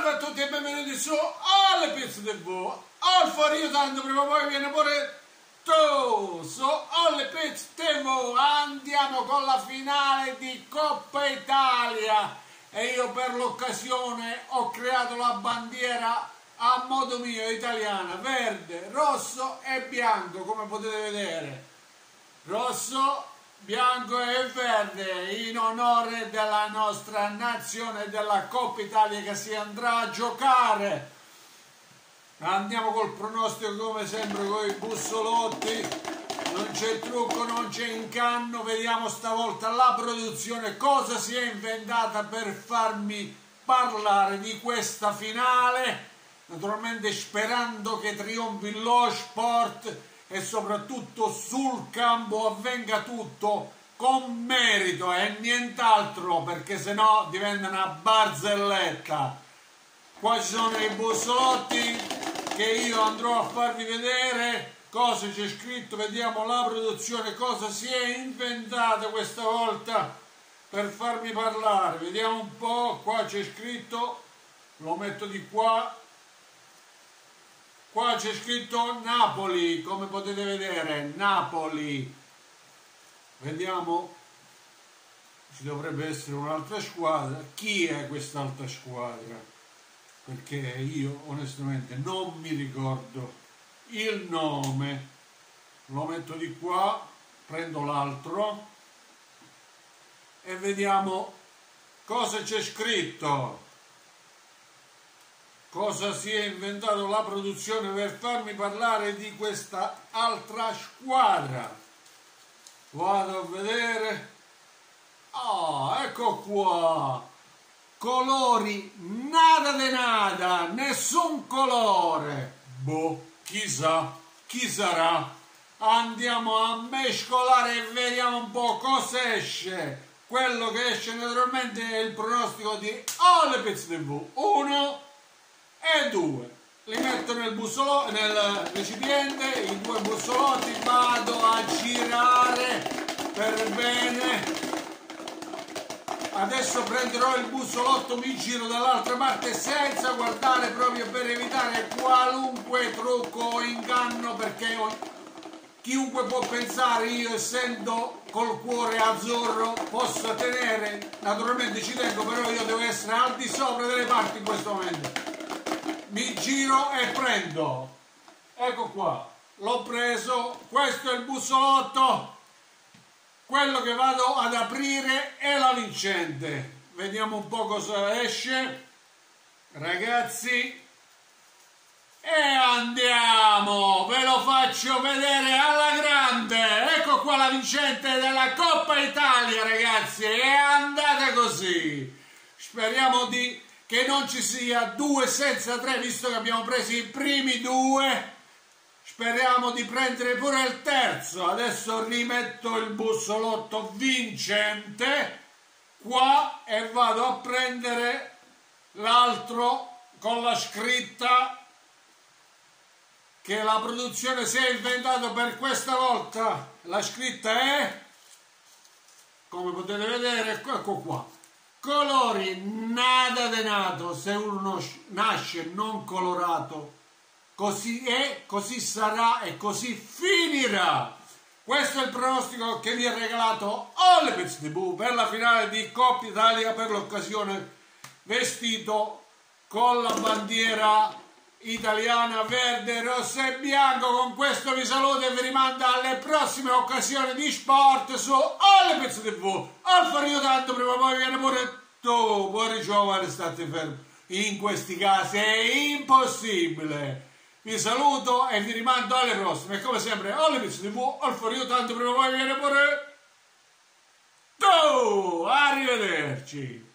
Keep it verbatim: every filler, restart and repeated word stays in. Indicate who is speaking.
Speaker 1: Salve a tutti e benvenuti su Alle Pizze tivù. Al fuori tanto prima o poi viene pure tu su Alle Pizze tivù. Andiamo con la finale di Coppa Italia e io per l'occasione ho creato la bandiera a modo mio italiana, verde, rosso e bianco, come potete vedere. Rosso, bianco e verde in onore della nostra nazione della Coppa Italia che si andrà a giocare. Andiamo col pronostico come sempre con i bussolotti, non c'è trucco, non c'è inganno. Vediamo stavolta la produzione cosa si è inventata per farmi parlare di questa finale, naturalmente sperando che trionfi lo sport e soprattutto sul campo avvenga tutto con merito e nient'altro, perché sennò diventa una barzelletta. Qua ci sono i bussolotti che io andrò a farvi vedere cosa c'è scritto. Vediamo la produzione cosa si è inventata questa volta per farmi parlare. Vediamo un po', qua c'è scritto, lo metto di qua. Qua c'è scritto Napoli, come potete vedere, Napoli. Vediamo, ci dovrebbe essere un'altra squadra. Chi è quest'altra squadra? Perché io onestamente non mi ricordo il nome. Lo metto di qua, prendo l'altro e vediamo cosa c'è scritto. Cosa si è inventato la produzione per farmi parlare di questa altra squadra. Vado a vedere. Ah, ecco qua. Colori nada de nada, nessun colore. Boh, chissà, chi sarà. Andiamo a mescolare e vediamo un po' cosa esce. Quello che esce naturalmente è il pronostico di Alle Pizze tivù. Uno e due, li metto nel, bussolo, nel recipiente, i due bussolotti, vado a girare per bene. Adesso prenderò il bussolotto, mi giro dall'altra parte senza guardare, proprio per evitare qualunque trucco o inganno, perché chiunque può pensare, io essendo col cuore azzurro posso tenere, naturalmente ci tengo, però io devo essere al di sopra delle parti in questo momento. Mi giro e prendo, ecco qua, l'ho preso, questo è il bussolotto, quello che vado ad aprire è la vincente. Vediamo un po' cosa esce, ragazzi, e andiamo, ve lo faccio vedere alla grande. Ecco qua la vincente della Coppa Italia, ragazzi, è andata così. Speriamo di che non ci sia due senza tre, visto che abbiamo preso i primi due. Speriamo di prendere pure il terzo. Adesso rimetto il bussolotto vincente qua e vado a prendere l'altro con la scritta che la produzione si è inventata per questa volta. La scritta è, come potete vedere, ecco qua. Colori nada de nato, se uno nasce non colorato, così è, così sarà e così finirà. Questo è il pronostico che vi ha regalato Alle Pizze tivù per la finale di Coppa Italia, per l'occasione vestito con la bandiera italiana verde, rosso e bianco. Con questo vi saluto e vi rimando alle prossime occasioni di sport su Alle Pizze tivù. Al farino tanto prima o poi viene pure tu. Buon giovane, state fermi. In questi casi è impossibile. Vi saluto e vi rimando alle prossime. E come sempre Alle Pizze tivù. Al farino tanto prima o poi viene pure tu. Arrivederci.